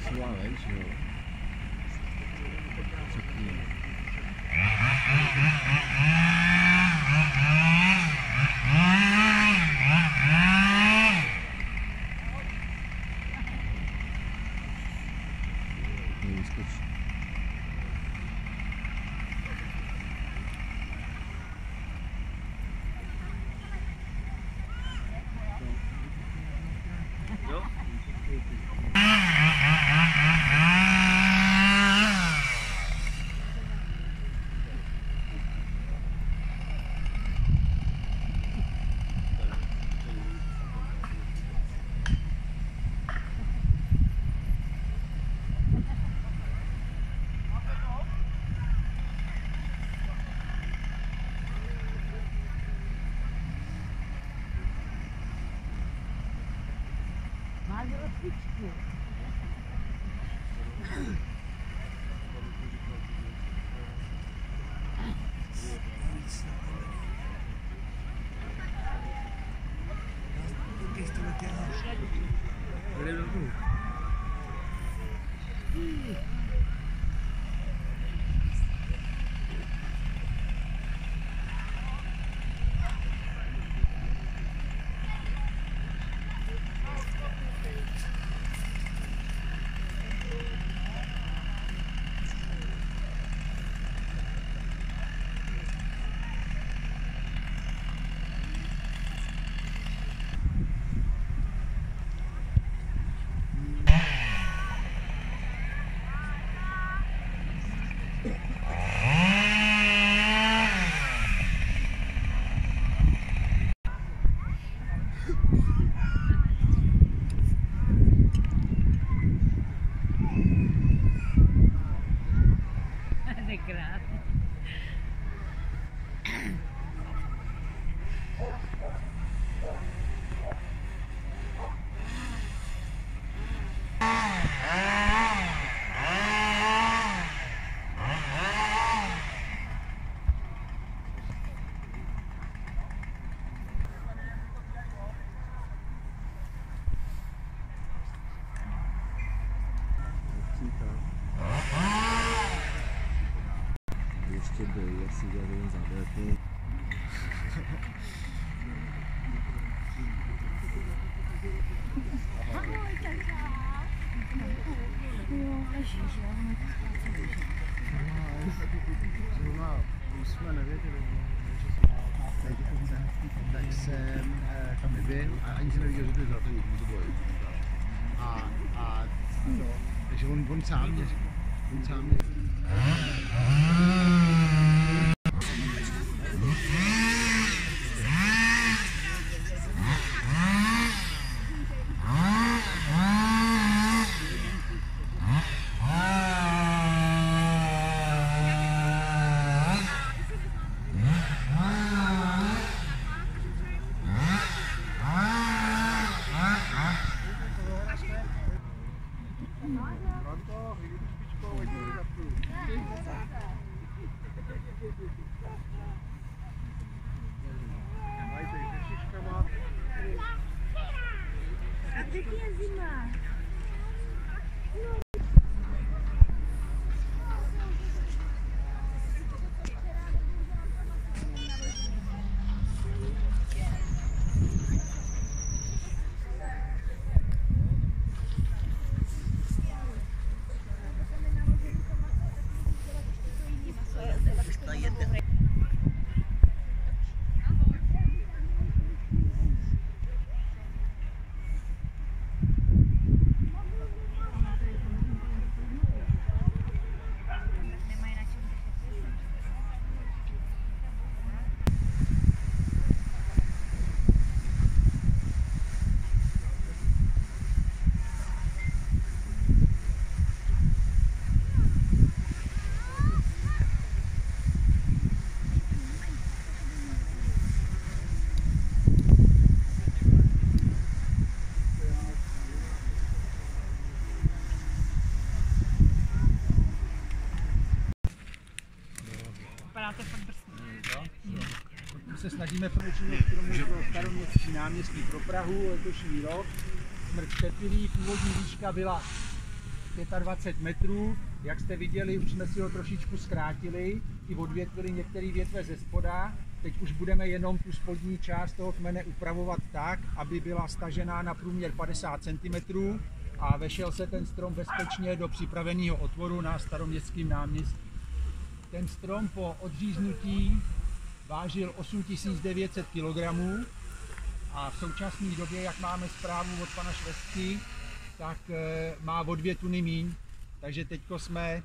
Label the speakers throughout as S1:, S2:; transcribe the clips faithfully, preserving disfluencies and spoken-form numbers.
S1: posílá ven, že jo? Co k ní? Vyskočí.
S2: Jo?
S3: Máš rozličku.
S1: Ještě byl, jak si dělal jen zadetný.
S3: Ahoj, tačka. Jo, ležíš, jo?
S1: Zrovna, když jsme nevěděli, tak jsem tam nebyl a ani jsem neviděl, že to je zlatý, to bylo. A, a to, takže on, on sám mě řekl, on sám mě řekl.
S3: A teď je zima.
S4: Vypadáte fakt drsný.
S5: My se snažíme pročinit staroměstský náměstí pro Prahu letošní rok. Smrt Štětilí, původní výška byla dvacet pět metrů. Jak jste viděli, už jsme si ho trošičku zkrátili, i odvětvili některé větve ze spoda. Teď už budeme jenom tu spodní část toho kmene upravovat tak, aby byla stažená na průměr padesát centimetrů a vešel se ten strom bezpečně do připraveného otvoru na Staroměstském náměstí. Ten strom po odříznutí vážil osm tisíc devět set kilogramů a v současné době, jak máme zprávu od pana Švestky, tak e, má o dvě tuny míň, takže teďko jsme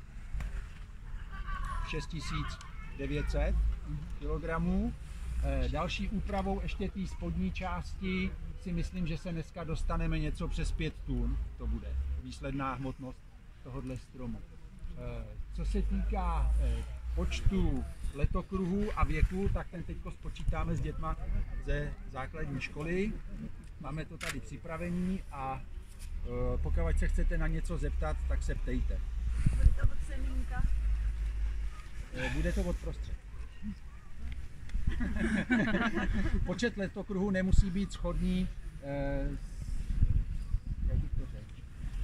S5: šest tisíc devět set kilogramů. E, další úpravou ještě té spodní části si myslím, že se dneska dostaneme něco přes pět tun, to bude výsledná hmotnost tohohle stromu. E, co se týká e, počtu letokruhů a věku, tak ten teďko spočítáme s dětma ze základní školy. Máme to tady připravení a e, pokud se chcete na něco zeptat, tak se ptejte.
S3: Bude to od semínka.
S5: E, bude to od prostřed. Počet letokruhů nemusí být shodný e, s, jak bych to řekl,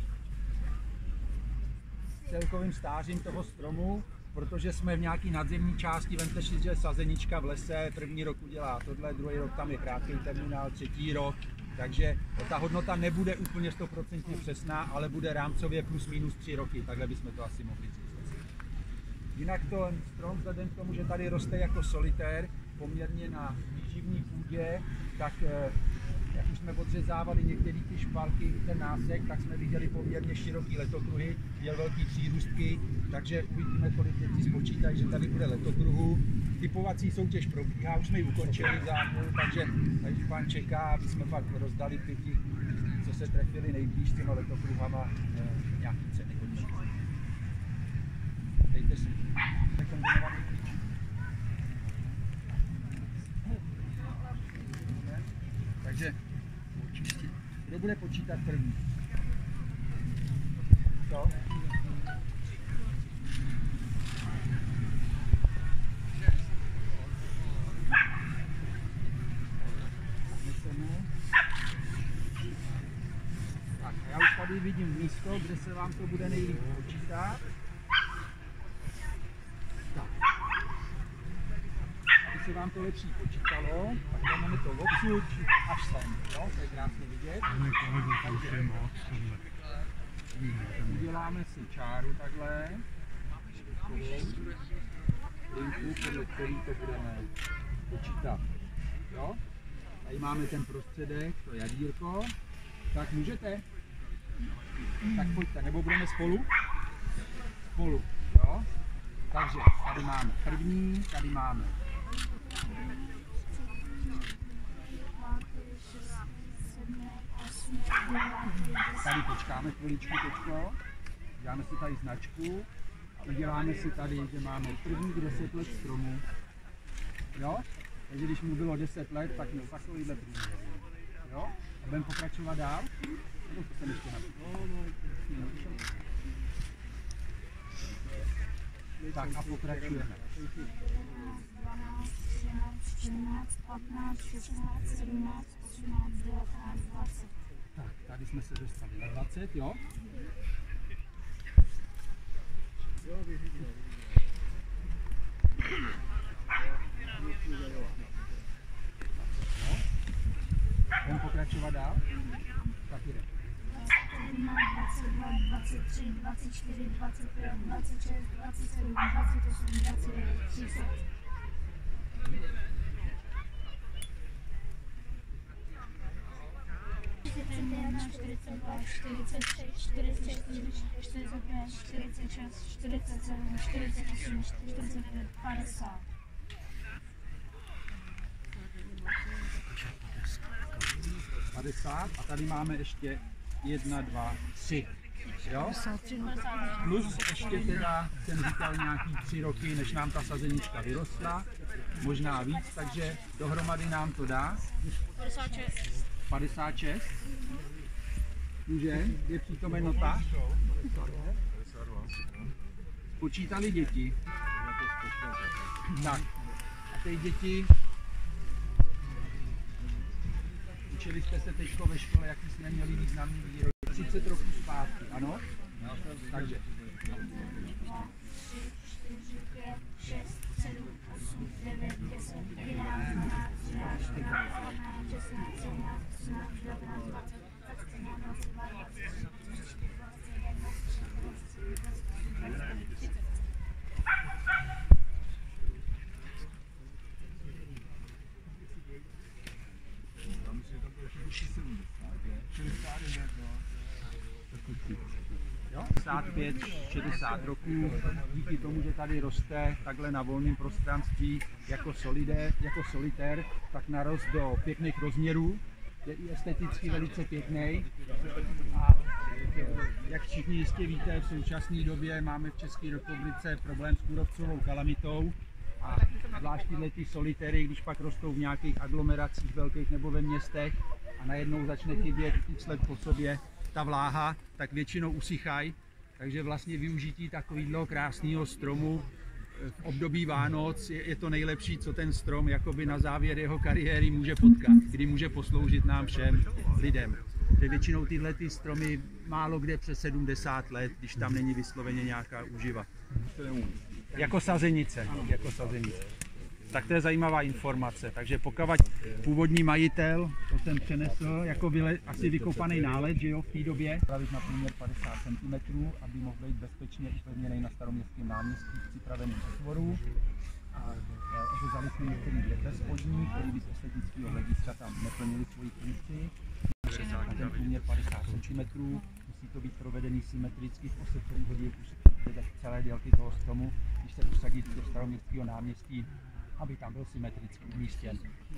S5: s celkovým stářím toho stromu, protože jsme v nějaký nadzemní části, vemte si, že sazenička v lese, první rok udělá tohle, druhý rok tam je krátký terminál, třetí rok, takže ta hodnota nebude úplně sto procent přesná, ale bude rámcově plus minus tři roky, takhle bychom to asi mohli říct. Jinak to strom, vzhledem k tomu, že tady roste jako solitér, poměrně na výživní půdě, tak jak už jsme odřezávali některé ty špalky, ten násek, tak jsme viděli poměrně široký letokruhy, měl velký přírůstky, takže uvidíme, kolik děti spočítají, že tady bude letokruhu. Typovací soutěž probíhá, už jsme ji ukončili záměru, takže tady pán čeká, aby jsme pak rozdali pěti, co se trefili nejblíž těma letokruhama, e, nějaký ceny končí. Dejte si. Nekombinovaný klíč. Takže kdo bude počítat první? Co? Tak, já už tady vidím místo, kde se vám to bude nejlíp počítat. Tak. Aby se vám to lepší počítalo, tak dáme to odsud až sem, jo? To je krásně vidět. Takže uděláme si čáru takhle, linku, podle který to budeme počítat. Jo? Tady máme ten prostředek, to jadírko. Tak můžete? Tak pojďte, nebo budeme spolu? Spolu, jo? Takže tady máme první, tady máme tady počkáme chviličku teďko, dáme si tady značku a uděláme si tady, že máme prvních deset let stromu, jo? Takže když mu bylo deset let, tak měl takovýhle průměr, jo? A budeme pokračovat dál? Nebo to jsem ještě například? Tak a pokračujeme.
S3: čtrnáct, patnáct, šestnáct, sedmnáct, osmnáct, devatenáct, dvacet.
S5: Tak, tady jsme se dostali na dvacet, jo? Budeme pokračovat dál? Tak jde.
S3: dvacet dva, dvacet tři, dvacet čtyři, dvacet pět, dvacet šest, dvacet sedm, dvacet osm, dvacet devět, třicet. čtyřicet dva, čtyřicet tři, čtyřicet čtyři, čtyřicet pět, čtyřicet šest, čtyřicet sedm, čtyřicet osm, čtyřicet devět, padesát.
S5: padesát a tady máme ještě jedna, dva, tři. Jo? Plus ještě teda jsem říkal nějaký tři roky, než nám ta sazenička vyrostla, možná víc, takže dohromady nám to dá padesát šest. Může? Je přítomen notář? Počítali děti. Tak. A ty děti, učili jste se teď ve škole, jaký jsme měli významný výrok. třicet roků zpátky, ano? Takže
S3: dva, tři, čtyři, pět, šest, sedm, osm, devět, deset, jedenáct, dvanáct, třináct, čtrnáct, patnáct, šestnáct, sedmnáct, osmnáct, devatenáct, dvacet, dvacet jedna, dvacet dva, dvacet tři, dvacet čtyři, dvacet pět, dvacet šest, dvacet sedm, dvacet osm, dvacet devět, třicet.
S5: padesát pět šedesát roků, díky tomu, že tady roste takhle na volném prostranství jako, solidé, jako solitér, tak narost do pěkných rozměrů, je i esteticky velice pěkný. A jak všichni jistě víte, v současné době máme v České republice problém s kůrovcovou kalamitou. A zvlášť tyhle ty solitéry, když pak rostou v nějakých aglomeracích velkých nebo ve městech a najednou začne chybět x let po sobě ta vláha, tak většinou usychají. Takže vlastně využití takového krásného stromu v období Vánoc je, je to nejlepší, co ten strom jakoby na závěr jeho kariéry může potkat, kdy může posloužit nám všem lidem. Že většinou tyhle ty stromy málo kde přes sedmdesát let, když tam není vysloveně nějaká úživa. Jako sazenice, jako sazenice. Tak to je zajímavá informace. Takže pokud původní majitel, to jsem přenesl jako vyle, asi vykopaný nálet, že jo, v té době, pravit na průměr padesát centimetrů, aby mohl být bezpečně upevněný na Staroměstském náměstí v připraveném přetvoru. A řezali jsme některé větve spodní, které by z estetického hlediska tam neplnili svoji funkci. Na ten průměr padesát centimetrů, musí to být provedený symetricky v ose, který hodí celé délky toho stromu, když se usadí do Staroměstského náměstí, aby tam byl symetricky umístěn.